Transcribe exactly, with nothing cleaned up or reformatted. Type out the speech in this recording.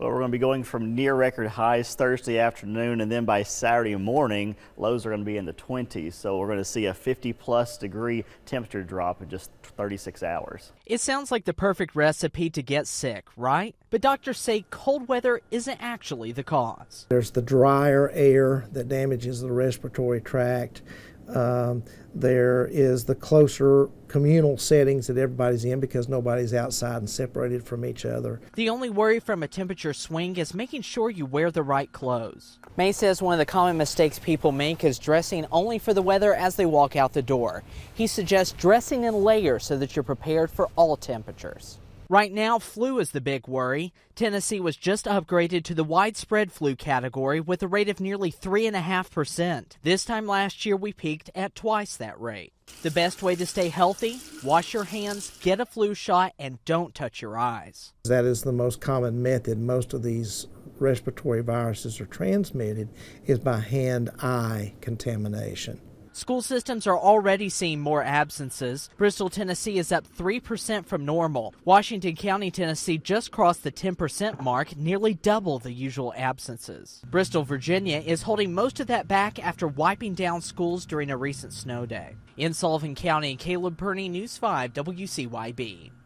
Well, we're going to be going from near record highs Thursday afternoon, and then by Saturday morning, lows are going to be in the twenties. So we're going to see a fifty plus degree temperature drop in just thirty-six hours. It sounds like the perfect recipe to get sick, right? But doctors say cold weather isn't actually the cause. There's the drier air that damages the respiratory tract. Um, there is the closer communal settings that everybody's in because nobody's outside and separated from each other. The only worry from a temperature swing is making sure you wear the right clothes. May says one of the common mistakes people make is dressing only for the weather as they walk out the door. He suggests dressing in layers so that you're prepared for all temperatures. Right now, flu is the big worry. Tennessee was just upgraded to the widespread flu category with a rate of nearly three point five percent. This time last year, we peaked at twice that rate. The best way to stay healthy? Wash your hands, get a flu shot, and don't touch your eyes. That is the most common method. Most of these respiratory viruses are transmitted is by hand-eye contamination. School systems are already seeing more absences. Bristol, Tennessee is up three percent from normal. Washington County, Tennessee just crossed the ten percent mark, nearly double the usual absences. Bristol, Virginia is holding most of that back after wiping down schools during a recent snow day. In Sullivan County, Caleb Perney, News five W C Y B.